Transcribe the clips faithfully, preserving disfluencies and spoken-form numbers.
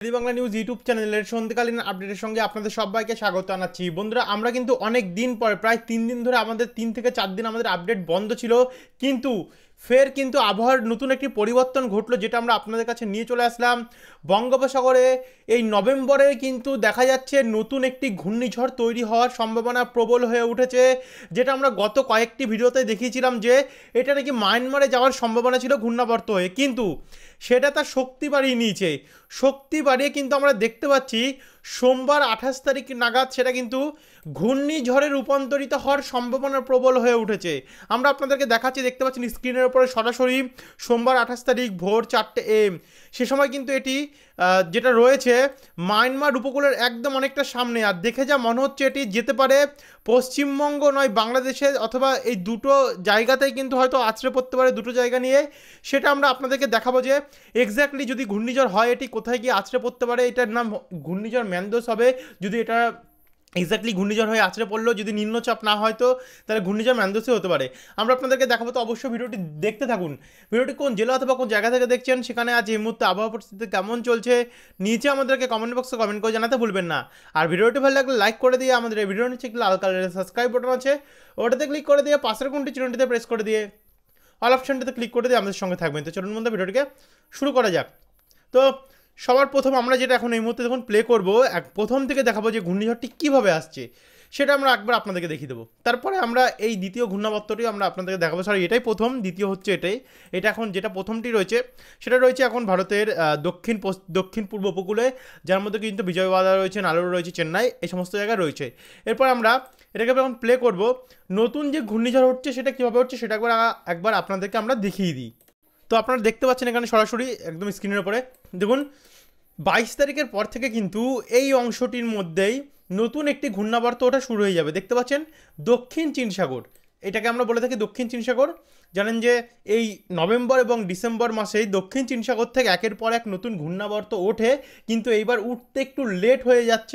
Bangla news YouTube চ্যানেলের সন্ধ্যাকালীন আপডেটের সঙ্গে আপনাদের সবাইকে স্বাগত জানাচ্ছি। বন্ধুরা, আমরা কিন্তু অনেক দিন পর, প্রায় তিন দিন ধরে আমাদের তিন থেকে চার দিন আমাদের আপডেট বন্ধ ছিল, কিন্তু ফের কিন্তু আবহাওয়ার নতুন একটি পরিবর্তন ঘটলো, যেটা আমরা আপনাদের কাছে নিয়ে চলে আসলাম। বঙ্গোপসাগরে এই নভেম্বরে কিন্তু দেখা যাচ্ছে নতুন একটি ঘূর্ণিঝড় তৈরি হওয়ার সম্ভাবনা প্রবল হয়ে উঠেছে, যেটা আমরা গত কয়েকটি ভিডিওতে দেখিয়েছিলাম যে এটা নাকি মায়ানমারে যাওয়ার সম্ভাবনা ছিল ঘূর্ণাবর্ত হয়ে, কিন্তু সেটা তার শক্তি বাড়িয়ে নিয়েছে। শক্তি বাড়িয়ে কিন্তু আমরা দেখতে পাচ্ছি সোমবার আঠাশ তারিখ নাগাদ সেটা কিন্তু ঘূর্ণিঝড়ে রূপান্তরিত হওয়ার সম্ভাবনা প্রবল হয়ে উঠেছে। আমরা আপনাদেরকে দেখাচ্ছি, দেখতে পাচ্ছেন স্ক্রিনের উপরে সরাসরি সোমবার আঠাশ তারিখ ভোর চারটে এম, সে সময় কিন্তু এটি যেটা রয়েছে মায়ানমার উপকূলের একদম অনেকটা সামনে, আর দেখে যা মনে হচ্ছে এটি যেতে পারে পশ্চিমবঙ্গ নয় বাংলাদেশে, অথবা এই দুটো জায়গাতেই কিন্তু হয়তো আছড়ে পড়তে পারে, দুটো জায়গা নিয়ে। সেটা আমরা আপনাদেরকে দেখাবো যে এক্স্যাক্টলি যদি ঘূর্ণিঝড় হয় এটি কোথায় গিয়ে আছড়ে পড়তে পারে। এটার নাম ঘূর্ণিঝড় ম্যান্দোস হবে যদি এটা এক্স্যাক্টলি ঘূর্ণিঝড় হয়ে আছড়ে পড়লো। যদি নিম্নচাপ না হয় তো তাহলে ঘূর্ণিঝড় ম্যান্দোসে হতে পারে। আমরা আপনাদেরকে দেখাবো, তো অবশ্যই ভিডিওটি দেখতে থাকুন। ভিডিওটি কোন জেলা অথবা কোন জায়গা থেকে দেখছেন, সেখানে আজ এই মুহূর্তে আবহাওয়া পরিস্থিতি কেমন চলছে, নিচে আমাদেরকে কমেন্ট বক্সে কমেন্ট করে জানাতে ভুলবেন না। আর ভিডিওটি ভালো লাগলে লাইক করে দিয়ে আমাদের এই ভিডিও নিচে লাল কালারের সাবস্ক্রাইব বাটন আছে, ওটাতে ক্লিক করে দিয়ে পাশের কোনটি চিহ্নটিতে প্রেস করে দিয়ে অল অপশনটিতে ক্লিক করে দিয়ে আমাদের সঙ্গে থাকবেন। তো চলুন বন্ধু, ভিডিওটিকে শুরু করা যাক। তো সবার প্রথম আমরা যেটা এখন এই মুহূর্তে যখন প্লে করবো, এক প্রথম থেকে দেখাবো যে ঘূর্ণিঝড়টি কীভাবে আসছে, সেটা আমরা একবার আপনাদেরকে দেখিয়ে দেবো। তারপরে আমরা এই দ্বিতীয় ঘূর্ণাবর্তটিও আমরা আপনাদেরকে দেখাবো। সরি, এটাই প্রথম, দ্বিতীয় হচ্ছে এটাই। এটা এখন যেটা প্রথমটি রয়েছে সেটা রয়েছে এখন ভারতের দক্ষিণ দক্ষিণ পূর্ব উপকূলে, যার মধ্যে কিন্তু বিজয়ওয়াড়া রয়েছে, নালোর রয়েছে, চেন্নাই, এই সমস্ত জায়গায় রয়েছে। এরপর আমরা এটাকে এখন প্লে করব। নতুন যে ঘূর্ণিঝড় হচ্ছে সেটা কীভাবে হচ্ছে সেটা একবার একবার আপনাদেরকে আমরা দেখিয়ে দিই। তো আপনারা দেখতে পাচ্ছেন এখানে সরাসরি একদম স্ক্রিনের উপরে দেখুন, বাইশ তারিখের পর থেকে কিন্তু এই অংশটির মধ্যেই নতুন একটি ঘূর্ণাবর্ত ওটা শুরু হয়ে যাবে। দেখতে পাচ্ছেন দক্ষিণ চীন সাগর, এটাকে আমরা বলে থাকি দক্ষিণ চীন সাগর। জানেন যে এই নভেম্বর এবং ডিসেম্বর মাসেই দক্ষিণ চীন সাগর থেকে একের পর এক নতুন ঘূর্ণাবর্ত ওঠে, কিন্তু এইবার উঠতে একটু লেট হয়ে যাচ্ছে,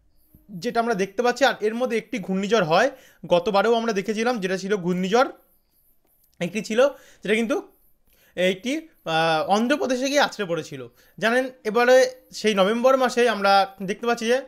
যেটা আমরা দেখতে পাচ্ছি। আর এর মধ্যে একটি ঘূর্ণিঝড় হয়, গতবারেও আমরা দেখেছিলাম, যেটা ছিল ঘূর্ণিঝড় একটি ছিল, যেটা কিন্তু এইটি অন্ধ্রপ্রদেশে গিয়ে আছড়ে পড়েছিল। জানেন, এবারে সেই নভেম্বর মাসে আমরা দেখতে পাচ্ছি যে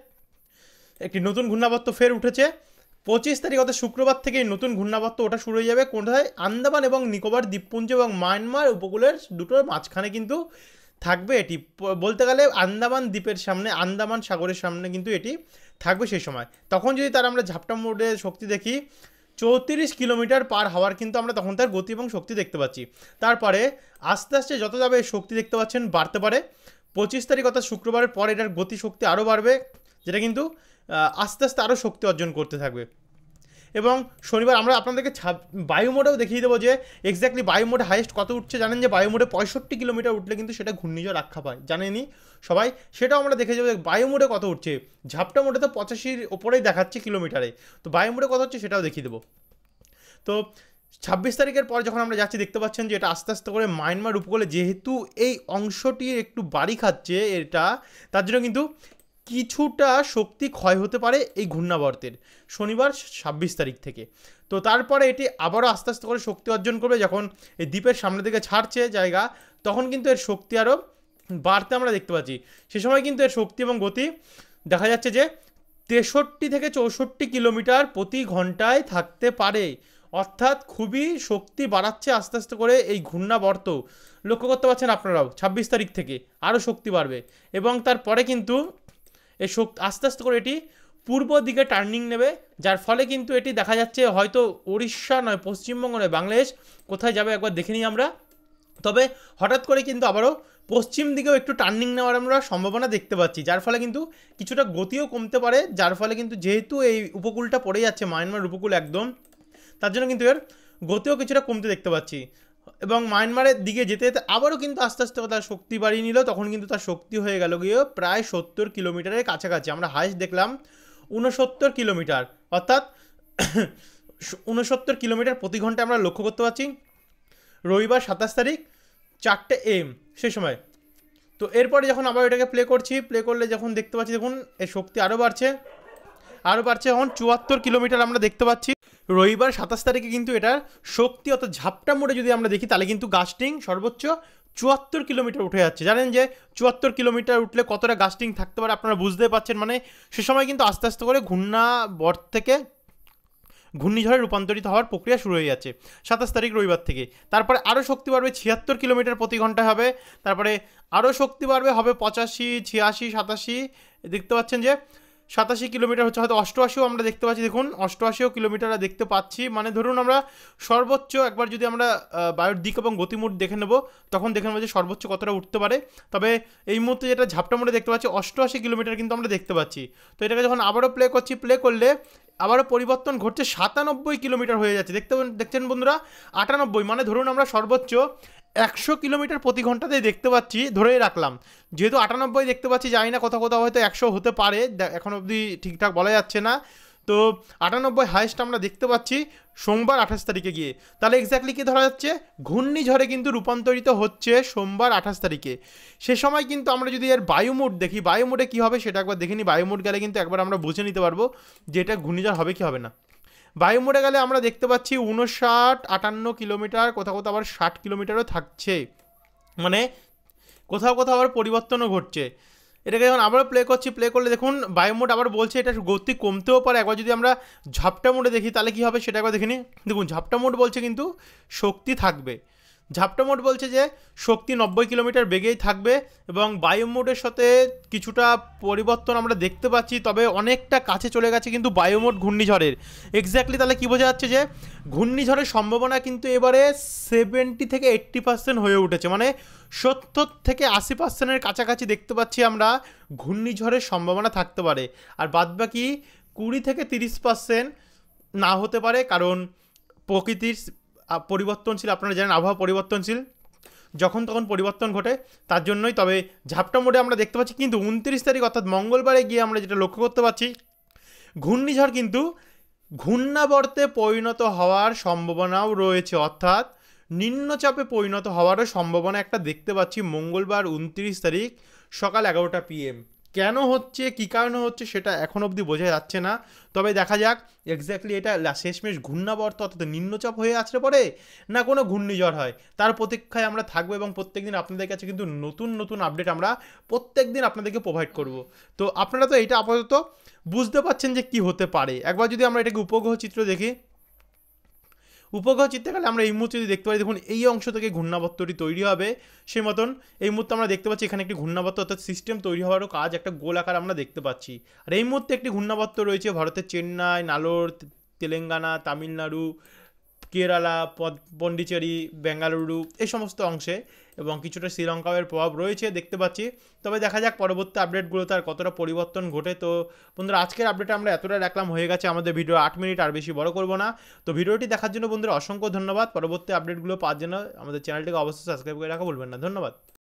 একটি নতুন ঘূর্ণাবর্ত ফের উঠেছে। পঁচিশ তারিখ অর্থাৎ শুক্রবার থেকে এই নতুন ঘূর্ণাবর্ত ওটা শুরু হয়ে যাবে কোথায়? আন্দামান এবং নিকোবর দ্বীপপুঞ্জ এবং মায়ানমার উপকূলের দুটোর মাঝখানে কিন্তু থাকবে এটি। বলতে গেলে আন্দামান দ্বীপের সামনে, আন্দামান সাগরের সামনে কিন্তু এটি থাকবে সেই সময়। তখন যদি তার আমরা ঝাপটা মোডে শক্তি দেখি, চৌত্রিশ কিলোমিটার পার হাওয়ার কিন্তু আমরা তখন তার গতি এবং শক্তি দেখতে পাচ্ছি। তারপরে আস্তে আস্তে যত যাবে শক্তি দেখতে পাচ্ছেন বাড়তে পারে। পঁচিশ তারিখ অর্থাৎ শুক্রবারের পর এটার গতি শক্তি আরও বাড়বে, যেটা কিন্তু আস্তে আস্তে আরও শক্তি অর্জন করতে থাকবে। এবং শনিবার আমরা আপনাদেরকে বায়ু মোডেও দেখিয়ে দেবো যে এক্স্যাক্টলি বায়ু মোডে হাইয়েস্ট কত উঠছে। জানেন যে বায়ু মোডে পঁয়ষট্টি কিলোমিটার উঠলে কিন্তু সেটা ঘূর্ণিঝড় আখ্যা পায়, জানেনি সবাই? সেটাও আমরা দেখে যাবো বায়ু মোডে কত উঠছে। ঝাপটা মোডে তো পঁচাশির ওপরেই দেখাচ্ছে কিলোমিটারে, তো বায়ু মোডে কত হচ্ছে সেটাও দেখিয়ে দেবো। তো ছাব্বিশ তারিখের পর যখন আমরা যাচ্ছি, দেখতে পাচ্ছেন যে এটা আস্তে আস্তে করে মায়ানমার উপকূলে, যেহেতু এই অংশটির একটু বাড়ি খাচ্ছে এটা, তার জন্য কিন্তু কিছুটা শক্তি ক্ষয় হতে পারে এই ঘূর্ণাবর্তের শনিবার ছাব্বিশ তারিখ থেকে। তো তারপরে এটি আবারও আস্তে আস্তে করে শক্তি অর্জন করবে। যখন এই দ্বীপের সামনে থেকে ছাড়ছে জায়গা, তখন কিন্তু এর শক্তি আরও বাড়তে আমরা দেখতে পাচ্ছি। সে সময় কিন্তু এর শক্তি এবং গতি দেখা যাচ্ছে যে তেষট্টি থেকে চৌষট্টি কিলোমিটার প্রতি ঘন্টায় থাকতে পারে, অর্থাৎ খুবই শক্তি বাড়াচ্ছে আস্তে আস্তে করে এই ঘূর্ণাবর্ত। লক্ষ্য করতে পারছেন আপনারাও, ছাব্বিশ তারিখ থেকে আরও শক্তি বাড়বে। এবং তারপরে কিন্তু এই শক্তি আস্তে আস্তে করে এটি পূর্ব দিকে টার্নিং নেবে, যার ফলে কিন্তু এটি দেখা যাচ্ছে হয়তো উড়িষ্যা নয়, পশ্চিমবঙ্গ নয়, বাংলাদেশ কোথায় যাবে একবার দেখে নিই আমরা। তবে হঠাৎ করে কিন্তু আবারও পশ্চিম দিকেও একটু টার্নিং নেওয়ার আমরা সম্ভাবনা দেখতে পাচ্ছি, যার ফলে কিন্তু কিছুটা গতিও কমতে পারে। যার ফলে কিন্তু যেহেতু এই উপকূলটা পড়ে যাচ্ছে মায়ানমার উপকূল একদম, তার জন্য কিন্তু এর গতিও কিছুটা কমতে দেখতে পাচ্ছি। এবং মায়ানমারের দিকে যেতে যেতে আবারও কিন্তু আস্তে আস্তে তার শক্তি বাড়িয়ে নিল, তখন কিন্তু তার শক্তি হয়ে গেল গিয়ে প্রায় সত্তর কিলোমিটারের কাছাকাছি। আমরা হাইস্ট দেখলাম ঊনসত্তর কিলোমিটার, অর্থাৎ ঊনসত্তর কিলোমিটার প্রতি ঘন্টা আমরা লক্ষ্য করতে পারছি রবিবার সাতাশ তারিখ চারটে এম সেই সময়। তো এরপরে যখন আবার এটাকে প্লে করছি, প্লে করলে যখন দেখতে পাচ্ছি দেখুন এর শক্তি আরও বাড়ছে আরও বাড়ছে এখন চুয়াত্তর কিলোমিটার আমরা দেখতে পাচ্ছি রবিবার সাতাশ তারিখে। কিন্তু এটার শক্তি অর্থাৎ ঝাপটা মোড়ে যদি আমরা দেখি তাহলে কিন্তু গাস্টিং সর্বোচ্চ চুয়াত্তর কিলোমিটার উঠে যাচ্ছে। জানেন যে চুয়াত্তর কিলোমিটার উঠলে কতটা গাস্টিং থাকতে পারে আপনারা বুঝতে পারছেন। মানে সে সময় কিন্তু আস্তে আস্তে করে ঘূর্ণাবর্ত থেকে ঘূর্ণিঝড়ে রূপান্তরিত হওয়ার প্রক্রিয়া শুরু হয়ে যাচ্ছে সাতাশ তারিখ রবিবার থেকে। তারপরে আরও শক্তি বাড়বে, ছিয়াত্তর কিলোমিটার প্রতি ঘন্টা হবে। তারপরে আরও শক্তি বাড়বে, হবে পঁচাশি, ছিয়াশি, সাতাশি, দেখতে পাচ্ছেন যে সাতাশি কিলোমিটার হচ্ছে, হয়তো অষ্টআশিও আমরা দেখতে পাচ্ছি। দেখুন অষ্টআশিও কিলোমিটার দেখতে পাচ্ছি। মানে ধরুন আমরা সর্বোচ্চ একবার যদি আমরা বায়ুর দিক এবং গতিমুড দেখে নেব, তখন দেখে নেবো যে সর্বোচ্চ কতটা উঠতে পারে। তবে এই মুহূর্তে যেটা ঝাপটা মোড়ে দেখতে পাচ্ছি অষ্টআশি কিলোমিটার কিন্তু আমরা দেখতে পাচ্ছি। তো এটাকে যখন আবারও প্লে করছি, প্লে করলে আবারও পরিবর্তন ঘটছে, সাতানব্বই কিলোমিটার হয়ে যাচ্ছে। দেখতে দেখছেন বন্ধুরা, আটানব্বই, মানে ধরুন আমরা সর্বোচ্চ একশো কিলোমিটার প্রতি ঘন্টাতে দেখতে পাচ্ছি, ধরেই রাখলাম। যেহেতু আটানব্বই দেখতে পাচ্ছি, জানি না কোথাও কোথাও হয়তো একশো হতে পারে, এখন অবধি ঠিকঠাক বলা যাচ্ছে না। তো আটানব্বই হাইস্ট আমরা দেখতে পাচ্ছি সোমবার আঠাশ তারিখে গিয়ে। তাহলে এক্স্যাক্টলি কী ধরা যাচ্ছে, ঘূর্ণিঝড়ে কিন্তু রূপান্তরিত হচ্ছে সোমবার আঠাশ তারিখে। সে সময় কিন্তু আমরা যদি এর বায়ুমোড দেখি, বায়ুমোডে কী হবে সেটা একবার দেখে নিই। বায়ুমোড গেলে কিন্তু একবার আমরা বুঝে নিতে পারবো যে এটা ঘূর্ণিঝড় হবে কি হবে না। বায়ুমোডে গেলে আমরা দেখতে পাচ্ছি উনষাট, আটান্ন কিলোমিটার, কোথাও কোথাও আবার ষাট কিলোমিটারও থাকছে। মানে কোথাও কোথাও আবার পরিবর্তনও ঘটছে। এটাকে যখন আবার প্লে করছি, প্লে করলে দেখুন বায়ুমোড আবার বলছে এটা গতি কমতেও পারে। একবার যদি আমরা ঝাপটা মোডে দেখি তাহলে কী হবে সেটা একবার দেখে নিই। দেখুন ঝাপটা মোড বলছে কিন্তু শক্তি থাকবে। ঝাপটা মোড বলছে যে শক্তি নব্বই কিলোমিটার বেগেই থাকবে এবং বায়ু মোডের সাথে কিছুটা পরিবর্তন আমরা দেখতে পাচ্ছি, তবে অনেকটা কাছে চলে গেছে কিন্তু বায়ু মোড ঘূর্ণিঝড়ের। এক্স্যাক্টলি তাহলে কী বোঝা যাচ্ছে যে ঘূর্ণিঝড়ের সম্ভাবনা কিন্তু এবারে সেভেন্টি থেকে এইট্টি পার্সেন্ট হয়ে উঠেছে। মানে সত্তর থেকে আশি পার্সেন্টের কাছাকাছি দেখতে পাচ্ছি আমরা ঘূর্ণিঝড়ের সম্ভাবনা থাকতে পারে। আর বাদবাকি কুড়ি থেকে তিরিশ পার্সেন্ট না হতে পারে, কারণ প্রকৃতির পরিবর্তনশীল, আপনারা জানেন আবহাওয়া পরিবর্তনশীল, যখন তখন পরিবর্তন ঘটে, তার জন্যই। তবে ঝাপটা মোডে আমরা দেখতে পাচ্ছি কিন্তু উনত্রিশ তারিখ অর্থাৎ মঙ্গলবারে গিয়ে আমরা যেটা লক্ষ্য করতে পারছি, ঘূর্ণিঝড় কিন্তু ঘূর্ণাবর্তে পরিণত হওয়ার সম্ভাবনাও রয়েছে, অর্থাৎ নিম্নচাপে পরিণত হওয়ারও সম্ভাবনা একটা দেখতে পাচ্ছি মঙ্গলবার উনত্রিশ তারিখ সকাল এগারোটা পিএম। কেন হচ্ছে, কী কারণে হচ্ছে সেটা এখন অবধি বোঝা যাচ্ছে না। তবে দেখা যাক এক্স্যাক্টলি এটা শেষমেশ ঘূর্ণাবর্ত অর্থাৎ নিম্নচাপ হয়ে আসলে পরে না কোনো ঘূর্ণিঝড় হয়, তার প্রতীক্ষায় আমরা থাকবো এবং প্রত্যেকদিন আপনাদের কাছে কিন্তু নতুন নতুন আপডেট আমরা প্রত্যেক দিন আপনাদেরকে প্রোভাইড করব। তো আপনারা তো এটা আপাতত বুঝতে পারছেন যে কি হতে পারে। একবার যদি আমরা এটাকে উপগ্রহ চিত্র দেখি, উপগ্রহ চিত্রে গেলে আমরা এই মুহূর্তে যদি দেখতে পাই, দেখুন এই অংশ থেকে ঘূর্ণাবর্তটি তৈরি হবে। সেই মতন এই মুহূর্তে আমরা দেখতে পাচ্ছি এখানে একটি ঘূর্ণাবর্ত অর্থাৎ সিস্টেম তৈরি হওয়ারও কাজ একটা গোল আকার আমরা দেখতে পাচ্ছি। আর এই মুহূর্তে একটি ঘূর্ণাবর্ত রয়েছে ভারতের চেন্নাই, নালোর, তেলেঙ্গানা, তামিলনাড়ু, কেরালা, পন্ডিচেরি, বেঙ্গালুরু এই সমস্ত অংশে, এবং কিছুটা শ্রীলঙ্কার প্রভাব রয়েছে দেখতে পাচ্ছি। তবে দেখা যাক পরবর্তী আপডেটগুলো তার কতটা পরিবর্তন ঘটে। তো বন্ধুরা আজকের আপডেটে আমরা এতটা রাখলাম, হয়ে গেছে আমাদের ভিডিও আট মিনিট, আর বেশি বড় করব না। তো ভিডিওটি দেখার জন্য বন্ধুরা অসংখ্য ধন্যবাদ। পরবর্তী আপডেটগুলো পাওয়ার জন্য আমাদের চ্যানেলটিকে অবশ্যই সাবস্ক্রাইব করে রাখা ভুলবেন না। ধন্যবাদ।